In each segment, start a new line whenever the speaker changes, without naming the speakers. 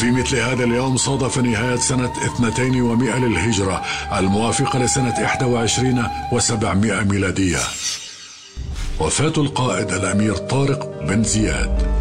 وفي مثل هذا اليوم صادف نهاية سنة 200 للهجرة الموافقة لسنة 21 و700 ميلادية وفاة القائد الأمير طارق بن زياد.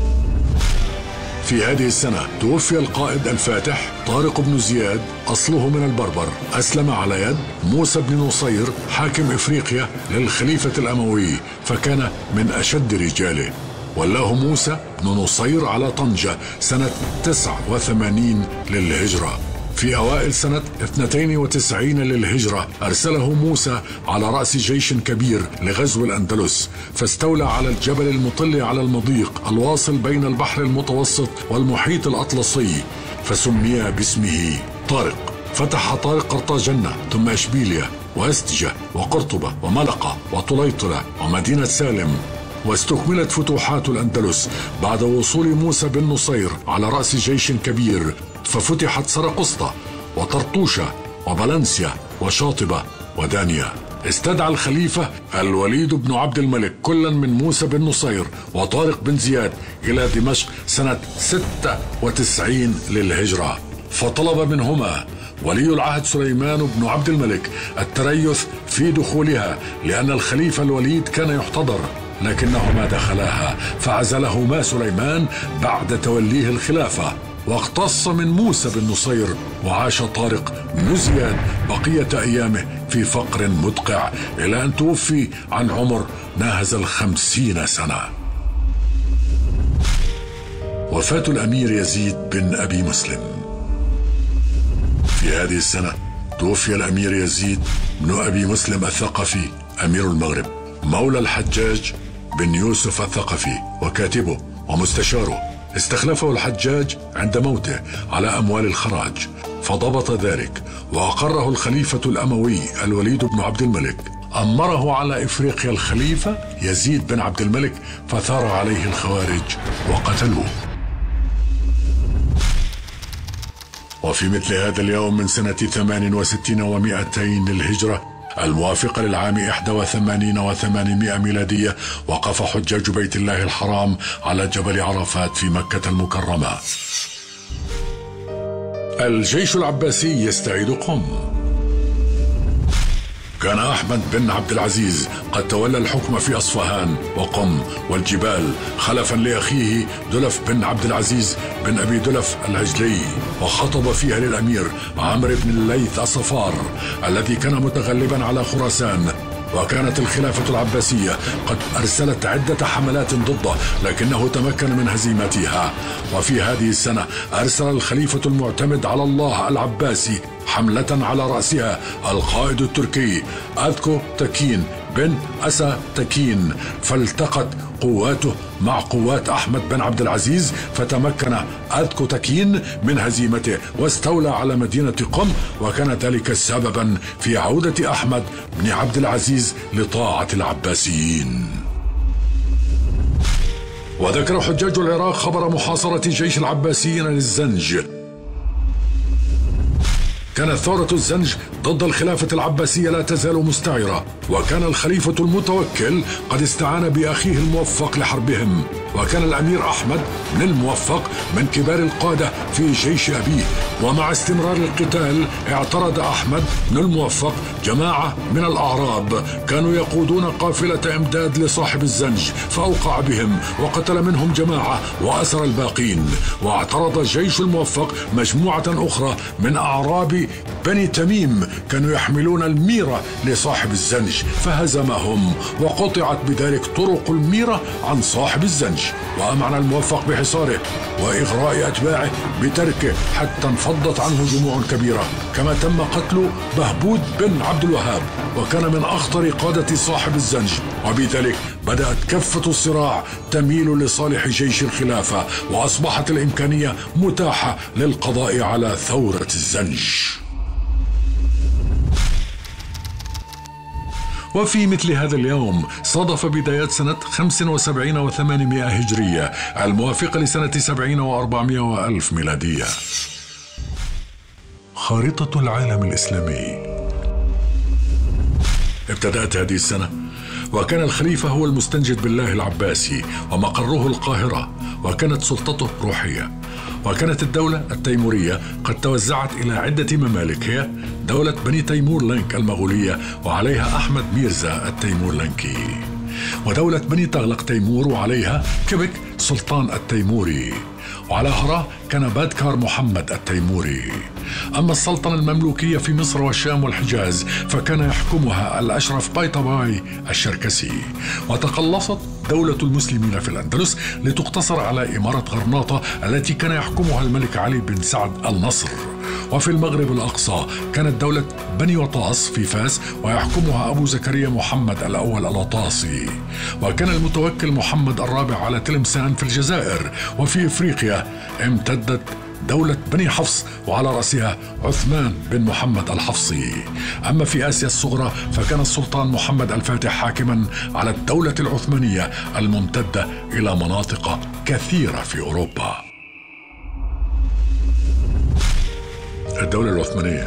في هذه السنة توفي القائد الفاتح طارق بن زياد، أصله من البربر، أسلم على يد موسى بن نصير حاكم إفريقيا للخليفة الأموي، فكان من أشد رجاله. ولاه موسى بن نصير على طنجة سنة 89 للهجرة. في أوائل سنة 92 للهجرة أرسله موسى على رأس جيش كبير لغزو الأندلس، فاستولى على الجبل المطل على المضيق الواصل بين البحر المتوسط والمحيط الأطلسي، فسمي باسمه طارق. فتح طارق قرطاجنة ثم إشبيلية وأستجة وقرطبة وملقة وطليطلة ومدينة سالم، واستكملت فتوحات الأندلس بعد وصول موسى بن نصير على رأس جيش كبير، ففتحت سرقسطة وطرطوشة وبلنسيا وشاطبة ودانيا. استدعى الخليفة الوليد بن عبد الملك كلا من موسى بن نصير وطارق بن زياد إلى دمشق سنة 96 للهجرة، فطلب منهما ولي العهد سليمان بن عبد الملك التريث في دخولها، لأن الخليفة الوليد كان يحتضر، لكنه ما دخلها، فعزلهما سليمان بعد توليه الخلافة، واقتص من موسى بن نصير. وعاش طارق بن زياد بقية أيامه في فقر مدقع إلى أن توفي عن عمر ناهز 50 سنة. وفاة الأمير يزيد بن أبي مسلم. في هذه السنة توفي الأمير يزيد بن أبي مسلم الثقفي أمير المغرب، مولى الحجاج بن يوسف الثقفي وكاتبه ومستشاره. استخلفه الحجاج عند موته على أموال الخراج، فضبط ذلك وأقره الخليفة الأموي الوليد بن عبد الملك. أمره على إفريقيا الخليفة يزيد بن عبد الملك، فثار عليه الخوارج وقتلوه. وفي مثل هذا اليوم من سنة 68 و200 للهجرة الموافقة للعام 81 و800 ميلادية، وقف حجاج بيت الله الحرام على جبل عرفات في مكة المكرمة. الجيش العباسي يستعيد قم. كان أحمد بن عبد العزيز قد تولى الحكم في أصفهان وقم والجبال خلفا لأخيه دلف بن عبد العزيز بن أبي دلف العجلي، وخطب فيها للأمير عمرو بن الليث الصفار الذي كان متغلبا على خراسان. وكانت الخلافة العباسية قد أرسلت عدة حملات ضده، لكنه تمكن من هزيمتها. وفي هذه السنة أرسل الخليفة المعتمد على الله العباسي حملة على رأسها القائد التركي أذكو تكين بن أسا تكين، فالتقت قواته مع قوات أحمد بن عبد العزيز، فتمكن أذكو تكين من هزيمته واستولى على مدينة قم، وكان ذلك سببا في عودة أحمد بن عبد العزيز لطاعة العباسيين. وذكر حجاج العراق خبر محاصرة جيش العباسيين للزنج. كانت ثورة الزنج ضد الخلافة العباسية لا تزال مستعرة، وكان الخليفة المتوكل قد استعان بأخيه الموفق لحربهم. وكان الأمير أحمد بن الموفق من كبار القادة في جيش أبيه، ومع استمرار القتال اعترض أحمد بن الموفق جماعة من الأعراب كانوا يقودون قافلة إمداد لصاحب الزنج، فأوقع بهم وقتل منهم جماعة وأسر الباقين. واعترض جيش الموفق مجموعة أخرى من أعراب بني تميم كانوا يحملون الميرة لصاحب الزنج، فهزمهم وقطعت بذلك طرق الميرة عن صاحب الزنج. وأمعن الموفق بحصاره وإغراء أتباعه بتركه حتى انفضت عنه جموع كبيرة، كما تم قتل بهبود بن عبد الوهاب، وكان من أخطر قادة صاحب الزنج. وبذلك بدأت كفة الصراع تميل لصالح جيش الخلافة، وأصبحت الإمكانية متاحة للقضاء على ثورة الزنج. وفي مثل هذا اليوم صادف بدايات سنة 75 و800 هجرية الموافقة لسنة 70 و400 وألف ميلادية. خارطة العالم الإسلامي. ابتدأت هذه السنة وكان الخليفة هو المستنجد بالله العباسي ومقره القاهرة، وكانت سلطته روحية. وكانت الدولة التيمورية قد توزعت إلى عدة ممالك، هي دولة بني تيمور لنك المغولية وعليها أحمد ميرزا التيمور لنكي، ودولة بني تغلق تيمور وعليها كبك سلطان التيموري، وعلى هراه كان بادكار محمد التيموري. أما السلطنة المملوكية في مصر والشام والحجاز فكان يحكمها الأشرف بايطباي الشركسي. وتقلصت دولة المسلمين في الأندلس لتقتصر على إمارة غرناطة التي كان يحكمها الملك علي بن سعد النصر. وفي المغرب الأقصى كانت دولة بني وطاس في فاس ويحكمها أبو زكريا محمد الأول الوطاسي. وكان المتوكل محمد الرابع على تلمسان في الجزائر. وفي إفريقيا امتدت دولة بني حفص وعلى رأسها عثمان بن محمد الحفصي. أما في آسيا الصغرى فكان السلطان محمد الفاتح حاكما على الدولة العثمانية الممتدة إلى مناطق كثيرة في أوروبا. الدولة العثمانية.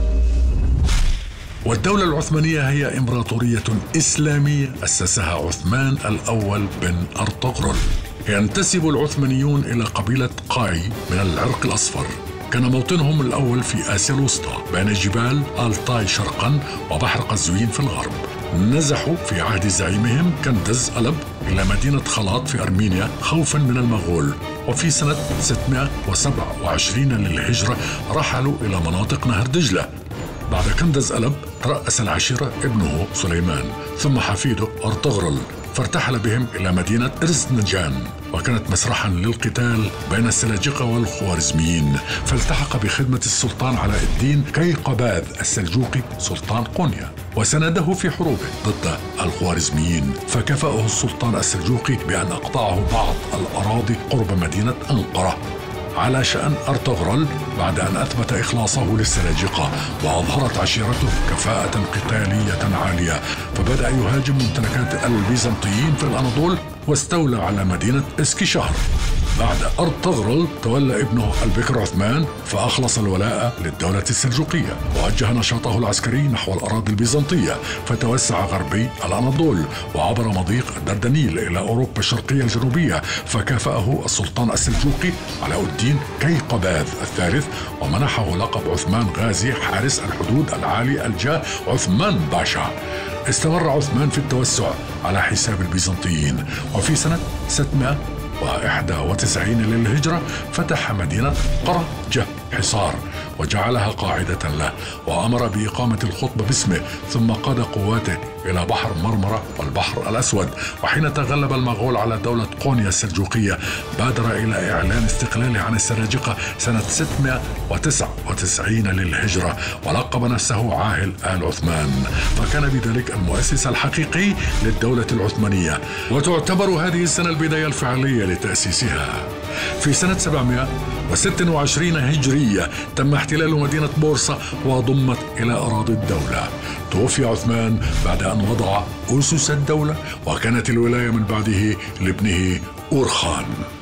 والدولة العثمانية هي إمبراطورية إسلامية أسسها عثمان الأول بن أرطغرل. ينتسب العثمانيون إلى قبيلة قاي من العرق الأصفر. كان موطنهم الأول في آسيا الوسطى بين جبال آلتاي شرقا وبحر قزوين في الغرب. نزحوا في عهد زعيمهم كندز ألب إلى مدينة خلاط في أرمينيا خوفا من المغول. وفي سنة 627 للهجرة رحلوا إلى مناطق نهر دجلة. بعد كندز ألب ترأس العشيرة ابنه سليمان ثم حفيده أرطغرل، فارتحل بهم إلى مدينة إرزنجان، وكانت مسرحا للقتال بين السلاجقة والخوارزميين. فالتحق بخدمة السلطان علاء الدين كيقباذ السلجوقي سلطان قونيا وسنده في حروبه ضد الخوارزميين، فكافأه السلطان السلجوقي بأن أقطعه بعض الأراضي قرب مدينة أنقرة على شأن أرطغرل بعد أن أثبت إخلاصه للسلاجقة. وأظهرت عشيرته كفاءة قتالية عالية، فبدأ يهاجم ممتلكات البيزنطيين في الأناضول واستولى على مدينة اسكيشهر. بعد أرطغرل تولى ابنه البكر عثمان فأخلص الولاء للدولة السلجوقية، ووجه نشاطه العسكري نحو الأراضي البيزنطية، فتوسع غربي الأناضول وعبر مضيق الدردنيل إلى أوروبا الشرقية الجنوبية، فكافأه السلطان السلجوقي علاء الدين كيقباذ الثالث ومنحه لقب عثمان غازي حارس الحدود العالي الجاه عثمان باشا. استمر عثمان في التوسع على حساب البيزنطيين، وفي سنة 691 للهجرة فتح مدينة قرجة حصار وجعلها قاعدة له، وأمر بإقامة الخطبة باسمه، ثم قاد قواته إلى بحر مرمرة والبحر الأسود. وحين تغلب المغول على دولة قونيا السلجوقية بادر إلى إعلان استقلاله عن السلاجقة سنة 699 للهجرة، ولقب نفسه عاهل آل عثمان، فكان بذلك المؤسس الحقيقي للدولة العثمانية، وتعتبر هذه السنة البداية الفعلية لتأسيسها. في سنة 726 هجرية تم احتلال مدينة بورصة وضمت إلى أراضي الدولة. توفي عثمان بعد أن وضع أسس الدولة، وكانت الولاية من بعده لابنه أورخان.